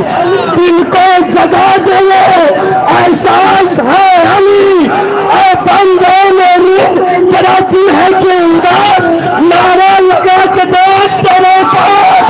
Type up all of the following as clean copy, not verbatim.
दिल को जगा दे एहसास है अली, बंदों में रूह कराती है कि उदास, नारा लगा के देख तेरे पास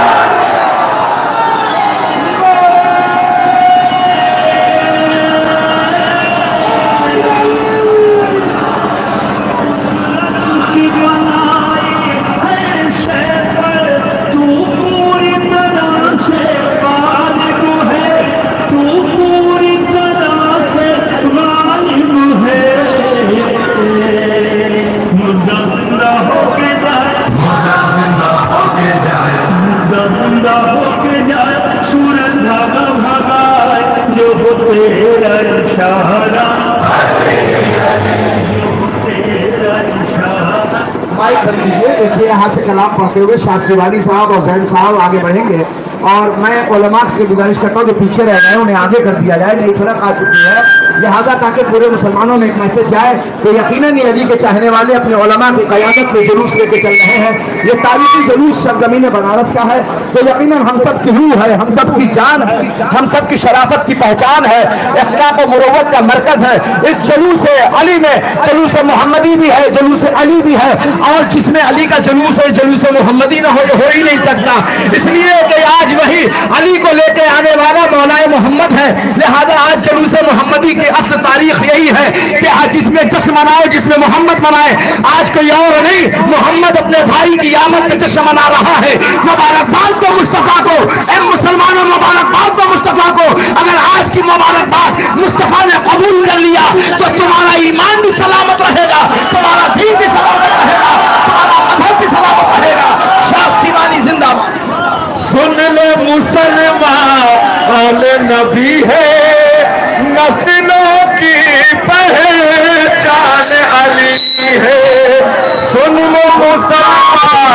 माइक कर दीजिए। देखिए यहाँ से कलाम पढ़ते हुए शास्त्री वाली साहब और जैन साहब आगे बढ़ेंगे और मैं उलमा से गुजारिश करता हूँ जो पीछे रह गए उन्हें आगे कर दिया जाए, नई सड़क आ चुकी है लिहाजा ताकि पूरे मुसलमानों में एक मैसेज जाए तो यकीनन ये अली के चाहने वाले अपने उलमा की क़यादत में जुलूस लेके चल रहे हैं। ये तारीखी जुलूस सरजमीन बनारस का है तो यकीनन हम सब की रूह है, हम सब की जान है, हम सब की शराफत की पहचान है, अखलाक और मुरव्वत का मरकज है। इस जुलूस अली में जुलूस मोहम्मदी भी है, जुलूस अली भी है और जिसमें अली का जुलूस है जुलूस मोहम्मदी ना हो ही नहीं सकता, इसलिए कि आज वही अली को लेकर आने वाला मौलाए मोहम्मद है। लिहाजा आज जुलूस मोहम्मदी की असल तारीख यही है कि आज जिसमें जश्न मनाओ, जिसमें मोहम्मद मनाए। आज कोई और नहीं, मोहम्मद अपने भाई की आमद में जश्न मना रहा है। मुबारकबाद दो मुस्तफा को, ए मुसलमानों मुबारकबाद दो मुस्तफा को। अगर आज की मुबारकबाद मुस्तफा ने कबूल कर लिया तो तुम्हारा ईमान भी सलामत रहेगा, तुम्हारा दीन भी सलामत रहेगा, तुम्हारा मजहब भी सलामत रहेगा। शाह शिवानी जिंदाबाद। सुन ले मुसलमान कौन नबी है, नस्लों की पहचान अली है। सुन लो मुसलमान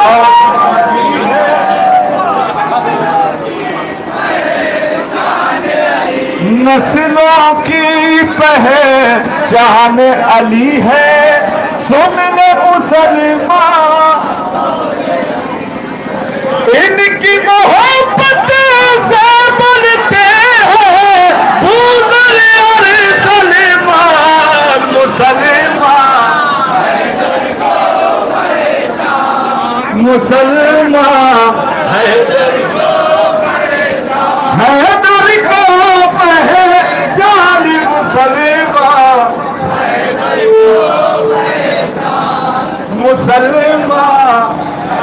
नस्लों की पहचान अली है। सुन ले मुसलमान इनकी मोहब्बत से बोलते हैं बुज़ुर्ग और सलमान। मुसलमान हैदर को पहचान, मुसलमान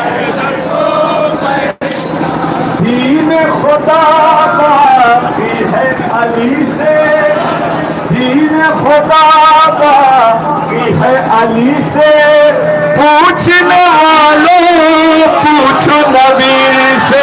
दीन खुदा बाकी है अली से, दीन खुदा बाकी है अली से। पूछने वालों पूछो नबी से,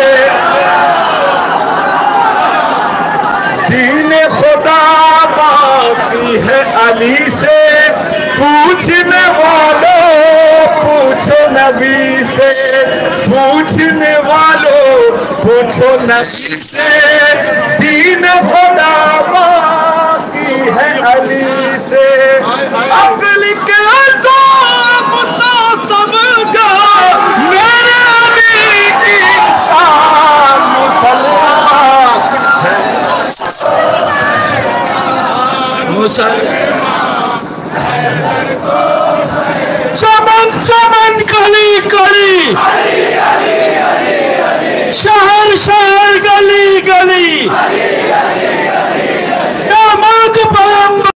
दीन खुदा बाकी है अली से। पूछने वालों पूछो नबी से, पूछने वालों पूछो नबी से। दीन खुदा बाकी है अली से। अक्ल के तो समझो मेरे अली की शान। मुसलमान चमन चमन गली गली, शहर शहर गली गली,